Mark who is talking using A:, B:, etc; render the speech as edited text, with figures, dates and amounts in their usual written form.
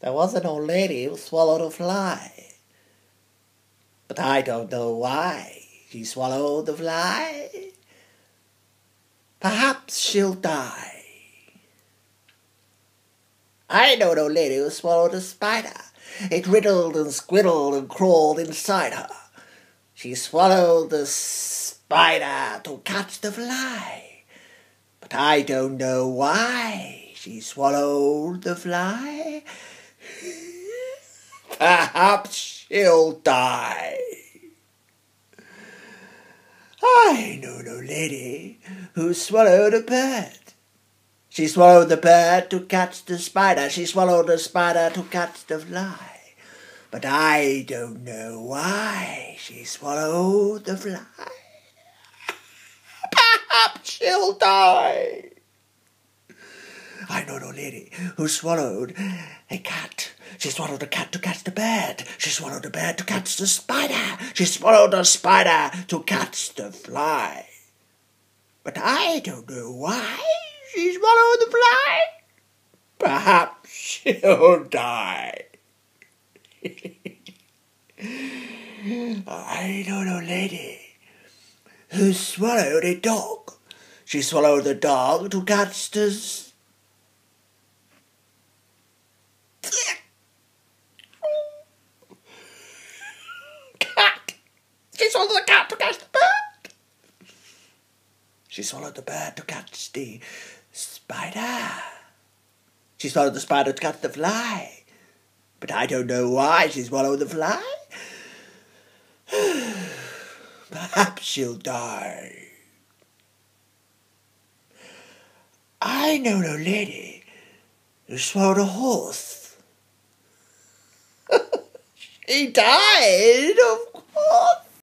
A: There was an old lady who swallowed a fly. But I don't know why she swallowed the fly. Perhaps she'll die. I know an old lady who swallowed a spider. It riddled and squiddled and crawled inside her. She swallowed the spider to catch the fly. But I don't know why she swallowed the fly. Perhaps she'll die. I know an old lady who swallowed a bird. She swallowed the bird to catch the spider. She swallowed the spider to catch the fly. But I don't know why she swallowed the fly. Perhaps she'll die. I know an old lady who swallowed a cat. She swallowed the cat to catch the bird. She swallowed the bird to catch the spider. She swallowed the spider to catch the fly. But I don't know why she swallowed the fly. Perhaps she'll die. I know an old lady who swallowed a dog. She swallowed the dog to catch the cat. She swallowed the cat to catch the bird. She swallowed the bird to catch the spider. She swallowed the spider to catch the fly. But I don't know why she swallowed the fly. Perhaps she'll die. I know an old lady who swallowed a horse. She died, of course.